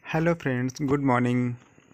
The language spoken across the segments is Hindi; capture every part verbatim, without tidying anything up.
Hello friends, good morning.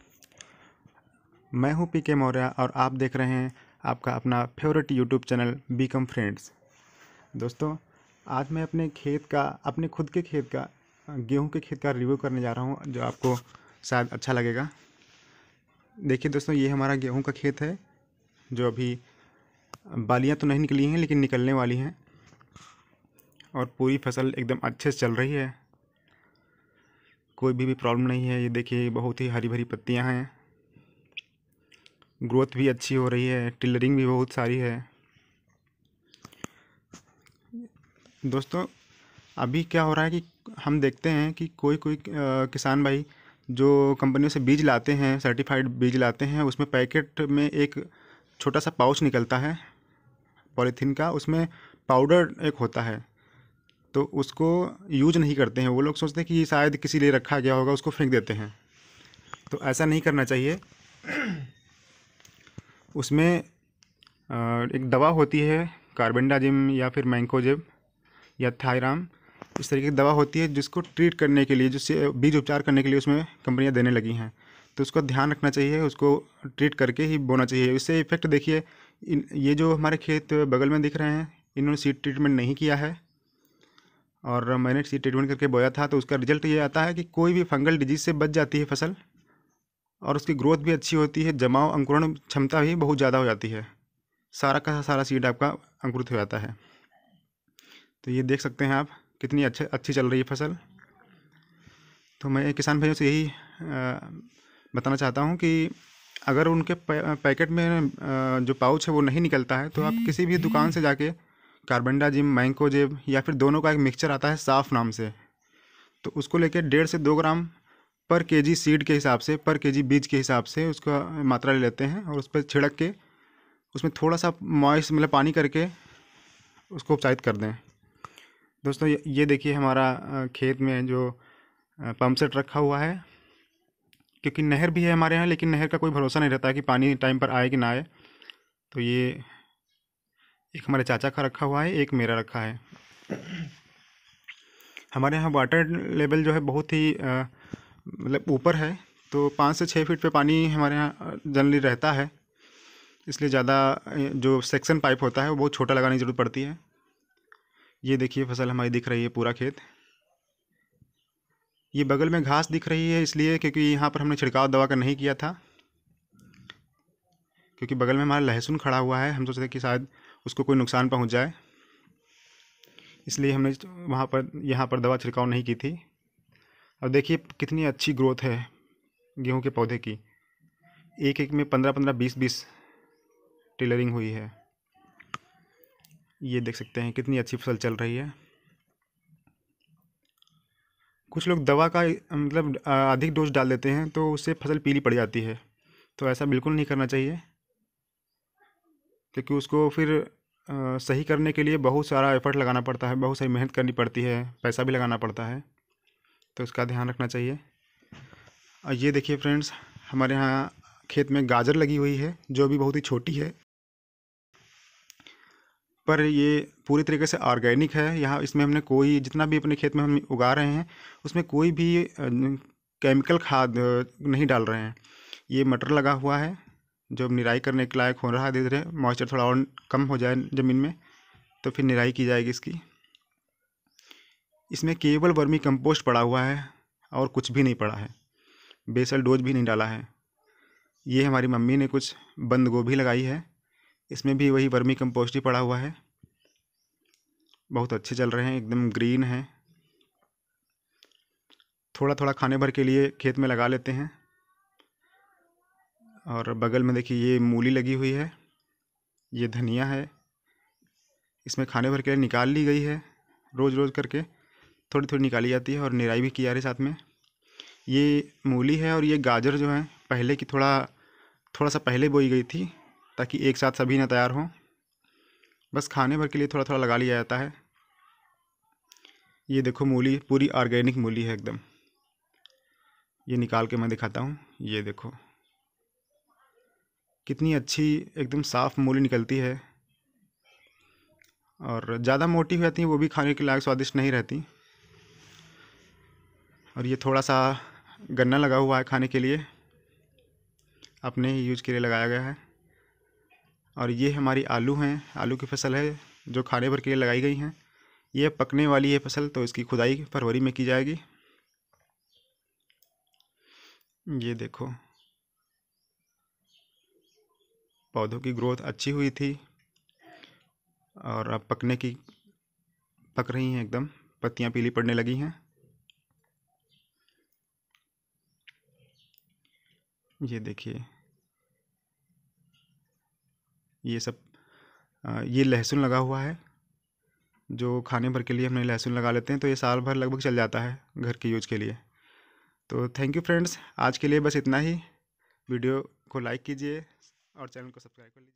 मैं हूं पी के मौर्य और आप देख रहे हैं आपका अपना favourite YouTube channel become friends. दोस्तों, आज मैं अपने खेत का अपने खुद के खेत का गेहूं के खेत का रिव्यू करने जा रहा हूं, जो आपको शायद अच्छा लगेगा। देखिए दोस्तों, ये हमारा गेहूं का खेत है, जो अभी बालियां तो नहीं निकली हैं लेकिन निकलने वाली हैं, और पूरी फसल एकदम अच्छे से चल रही है। कोई भी, भी प्रॉब्लम नहीं है। ये देखिए, बहुत ही हरी भरी पत्तियां हैं, ग्रोथ भी अच्छी हो रही है, टिलरिंग भी बहुत सारी है। दोस्तों, अभी क्या हो रहा है कि हम देखते हैं कि कोई कोई अ, किसान भाई जो कंपनियों से बीज लाते हैं, सर्टिफाइड बीज लाते हैं, उसमें पैकेट में एक छोटा सा पाउच निकलता है पॉलीथीन का, उसमें पाउडर एक होता है, तो उसको यूज नहीं करते हैं। वो लोग सोचते हैं कि ये शायद किसी लिए रखा गया होगा, उसको फेंक देते हैं। तो ऐसा नहीं करना चाहिए। उसमें अ, एक दवा होती है, कार्बेंडाजिम या फिर मैंकोजेब या थायराम, इस तरीके की दवा होती है जिसको ट्रीट करने के लिए, जिससे बीज उपचार करने के लिए उसमें कंपनियां देने लगी हैं। तो उसका ध्यान रखना चाहिए, उसको ट्रीट करके ही बोना चाहिए। इससे इफेक्ट देखिए, इन ये जो हमारे खेत बगल में दिख रहे हैं, इन्होंने सीड ट्रीटमेंट नहीं किया है, और मैंने सीड ट्रीटमेंट करके बोया था, तो उसका रिजल्ट ये आता है कि कोई भी फंगल डिजीज से बच जाती है फसल, और उसकी ग्रोथ भी अच्छी होती है, जमाव अंकुरण क्षमता भी बहुत ज़्यादा हो जाती है, सारा का सारा सीड आपका अंकुरित हो जाता है। तो ये देख सकते हैं आप, कितनी अच्छे अच्छी चल रही है फसल। तो मैं किसान भाइयों से यही अ, बताना चाहता हूँ कि अगर उनके पै, पैकेट में अ, जो पाउच है वो नहीं निकलता है, तो आप किसी भी दुकान से जाके कार्बेंडाजिम, मैंकोजेब या फिर दोनों का एक मिक्सचर आता है साफ नाम से, तो उसको लेके डेढ़ से दो ग्राम पर केजी सीड के हिसाब से, पर केजी बीज के हिसाब से उसका मात्रा ले लेते हैं, और उस पर छिड़क के उसमें थोड़ा सा मॉइस्ट मतलब पानी करके उसको उपचारित कर दें। दोस्तों, ये ये देखिए हमारा अ, खेत में जो अ, पंप सेट रखा हुआ है, क्योंकि नहर भी है हमारे यहाँ, लेकिन नहर का कोई भरोसा नहीं रहता है कि पानी टाइम पर आए कि ना आए। तो ये एक हमारे चाचा का रखा हुआ है, एक मेरा रखा है। हमारे यहाँ वाटर लेवल जो है बहुत ही अ, मतलब ऊपर है, तो पाँच से छः फीट पे पानी हमारे यहाँ जनरली रहता है, इसलिए ज़्यादा जो सेक्शन पाइप होता है वो बहुत छोटा लगाने की ज़रूरत पड़ती है। ये देखिए फसल हमारी दिख रही है, पूरा खेत। ये बगल में घास दिख रही है इसलिए क्योंकि यहाँ पर हमने छिड़काव दवा का नहीं किया था, क्योंकि बगल में हमारा लहसुन खड़ा हुआ है, हम सोचते थे कि शायद उसको कोई नुकसान पहुँच जाए, इसलिए हमने वहाँ पर यहाँ पर दवा छिड़काव नहीं की थी। अब देखिए कितनी अच्छी ग्रोथ है गेहूं के पौधे की, एक एक में पंद्रह पंद्रह बीस बीस टेलरिंग हुई है। ये देख सकते हैं कितनी अच्छी फसल चल रही है। कुछ लोग दवा का मतलब अ, अधिक डोज डाल देते हैं, तो उससे फसल पीली पड़ जाती है, तो ऐसा बिल्कुल नहीं करना चाहिए, क्योंकि उसको फिर अ, सही करने के लिए बहुत सारा एफर्ट लगाना पड़ता है, बहुत सारी मेहनत करनी पड़ती है, पैसा भी लगाना पड़ता है, तो उसका ध्यान रखना चाहिए। और ये देखिए फ्रेंड्स, हमारे यहाँ खेत में गाजर लगी हुई है, जो अभी बहुत ही छोटी है, पर ये पूरी तरीके से ऑर्गेनिक है। यहाँ इसमें हमने कोई, जितना भी अपने खेत में हम उगा रहे हैं, उसमें कोई भी केमिकल खाद अ, नहीं डाल रहे हैं। ये मटर लगा हुआ है, जो अब निराई करने के लायक हो रहा है, धीरे धीरे मॉइस्चर थोड़ा और कम हो जाए ज़मीन में, तो फिर निराई की जाएगी इसकी। इसमें केवल वर्मी कंपोस्ट पड़ा हुआ है, और कुछ भी नहीं पड़ा है, बेसल डोज भी नहीं डाला है। ये हमारी मम्मी ने कुछ बंद गोभी लगाई है, इसमें भी वही वर्मी कंपोस्ट ही पड़ा हुआ है। बहुत अच्छे चल रहे हैं, एकदम ग्रीन है। थोड़ा थोड़ा खाने भर के लिए खेत में लगा लेते हैं। और बगल में देखिए ये मूली लगी हुई है, ये धनिया है, इसमें खाने भर के लिए निकाल ली गई है, रोज़ रोज़ करके थोड़ी थोड़ी निकाली जाती है, और निराई भी की जा रही है साथ में। ये मूली है, और ये गाजर जो है पहले की थोड़ा थोड़ा सा पहले बोई गई थी, ताकि एक साथ सभी ना तैयार हों, बस खाने भर के लिए थोड़ा थोड़ा लगा लिया जाता है। ये देखो मूली पूरी ऑर्गेनिक मूली है एकदम। ये निकाल के मैं दिखाता हूँ, ये देखो कितनी अच्छी एकदम साफ़ मूली निकलती है, और ज़्यादा मोटी हो जाती है वो भी खाने के लायक स्वादिष्ट नहीं रहती। और ये थोड़ा सा गन्ना लगा हुआ है खाने के लिए, अपने ही यूज के लिए लगाया गया है। और ये हमारी आलू हैं, आलू की फसल है जो खाने भर के लिए लगाई गई हैं। ये पकने वाली है फसल, तो इसकी खुदाई फरवरी में की जाएगी। ये देखो, पौधों की ग्रोथ अच्छी हुई थी और अब पकने की पक रही हैं, एकदम पत्तियां पीली पड़ने लगी हैं। ये देखिए, ये सब आ, ये लहसुन लगा हुआ है, जो खाने भर के लिए हमने लहसुन लगा लेते हैं, तो ये साल भर लगभग चल जाता है घर के यूज के लिए। तो थैंक यू फ्रेंड्स, आज के लिए बस इतना ही। वीडियो को लाइक कीजिए और चैनल को सब्सक्राइब कर लीजिए।